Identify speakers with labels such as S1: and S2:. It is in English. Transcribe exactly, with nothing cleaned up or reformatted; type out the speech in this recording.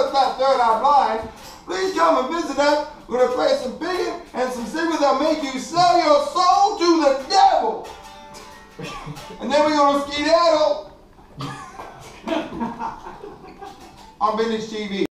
S1: us about Third Eye Blind, please come and visit us. We're going to play some picking and some secrets that'll make you sell your soul to the devil. And then we're going to skedaddle on Vintage T V.